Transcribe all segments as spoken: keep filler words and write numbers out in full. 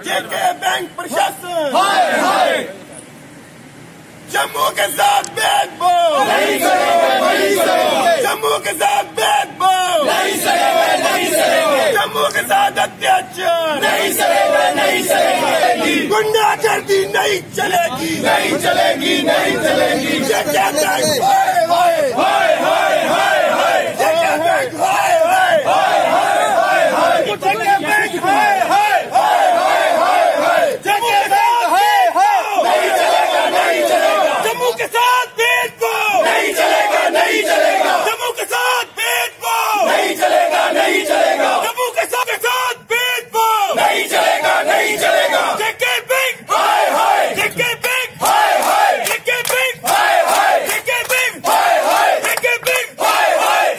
जेके bank प्रशासन हाय हाय जम्मू के साथ भेदभाव नहीं करेंगे, नहीं करेंगे, जम्मू के साथ भेदभाव नहीं करेंगे, नहीं करेंगे, जम्मू के साथ अत्याचार नहीं करेंगे, नहीं करेंगे, गुंडागर्दी नहीं चलेगी, नहीं चलेगी, नहीं चलेगी। जेके बैंक हाय हाय हाय हाय हाय हाय जेके बैंक हाय हाय हाय हाय हाय हाय जेके बैंक हाय हाय हाय हाय हाय हाय जम्मू के साथ भेदभाव नहीं चलेगा, नहीं चलेगा, जम्मू के साथ भेदभाव नहीं चलेगा, नहीं चलेगा, जम्मू के साथ भेदभाव नहीं चलेगा, नहीं चलेगा, जम्मू के साथ के साथ भेदभाव नहीं चलेगा, नहीं चलेगा। जेके बैंक हाय हाय जेके बैंक हाय हाय जेके बैंक हाय हाय जेके बैंक हाय हाय जेके बैंक हाय हाय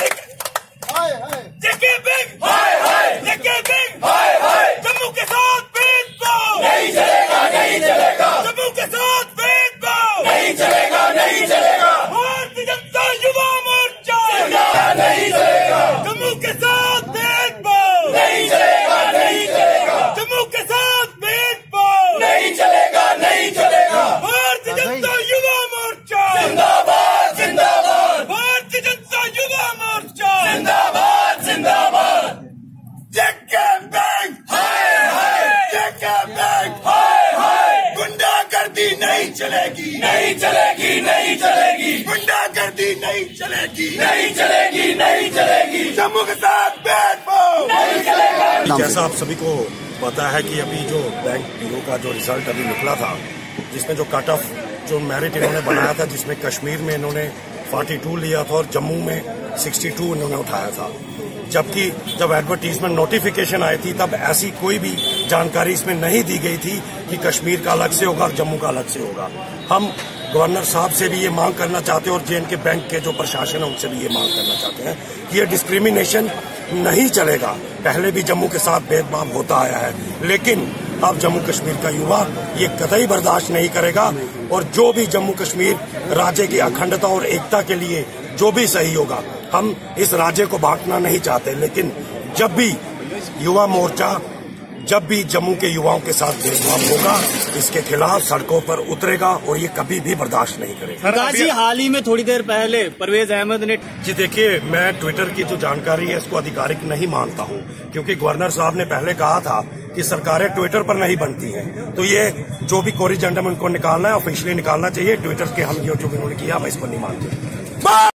जेके बैंक हाय हाय जेके बैंक हाय हाय जम्मू के साथ भेदभाव नहीं चलेगा, नहीं चलेगा, जम्मू के साथ भेदभाव नहीं चलेगा, नहीं चलेगा, भारतीय जनता युवा मोर्चा नहीं चलेगा, जम्मू के साथ भेदभाव नहीं चलेगा, नहीं चलेगा, जम्मू के साथ भेदभाव नहीं चलेगा, नहीं चलेगा। भारतीय जनता युवा मोर्चा जिंदाबाद, जिंदाबाद, भारतीय जनता युवा मोर्चा जिंदाबाद, जिंदाबाद, जेके बैंक हाय हाय जेके बैंक हाय हाय गुंडागर्दी नहीं चलेगी, नहीं चलेगी, नहीं चलेगी, गुंडागर्दी नहीं चलेगी, नहीं चलेगी, नहीं चलेगी, जम्मू के साथ भेदभाव नहीं चलेगा। जैसा आप सभी को पता है कि अभी जो बैंक पीओ का जो रिजल्ट अभी निकला था, जिसमें जो कट ऑफ जो मेरिट इन्होंने बनाया था, जिसमें कश्मीर में इन्होंने बयालीस लिया था और जम्मू में बासठ इन्होंने उठाया था, जबकि जब एडवर्टीजमेंट नोटिफिकेशन आई थी तब ऐसी कोई भी जानकारी इसमें नहीं दी गई थी कि कश्मीर का अलग से होगा और जम्मू का अलग से होगा। हम गवर्नर साहब से भी ये मांग करना चाहते हैं और जे एंड के बैंक के जो प्रशासन है उनसे भी ये मांग करना चाहते हैं कि ये डिस्क्रिमिनेशन नहीं चलेगा। पहले भी जम्मू के साथ भेदभाव होता आया है, लेकिन अब जम्मू कश्मीर का युवा ये कतई बर्दाश्त नहीं करेगा और जो भी जम्मू कश्मीर राज्य की अखंडता और एकता के लिए जो भी सही होगा, हम इस राज्य को बांटना नहीं चाहते, लेकिन जब भी युवा मोर्चा जब भी जम्मू के युवाओं के साथ भेदभाव होगा, इसके खिलाफ सड़कों पर उतरेगा और ये कभी भी बर्दाश्त नहीं करेगा। जी हाल ही में थोड़ी देर पहले परवेज अहमद ने जी देखिए, मैं ट्विटर की जो जानकारी है इसको आधिकारिक नहीं मानता हूँ, क्योंकि गवर्नर साहब ने पहले कहा था कि सरकारें ट्विटर पर नहीं बनती हैं, तो ये जो भी कोरिजेंडम उनको निकालना है ऑफिशियली निकालना चाहिए। ट्विटर के हम जो जो उन्होंने किया, मैं इसको नहीं मानते।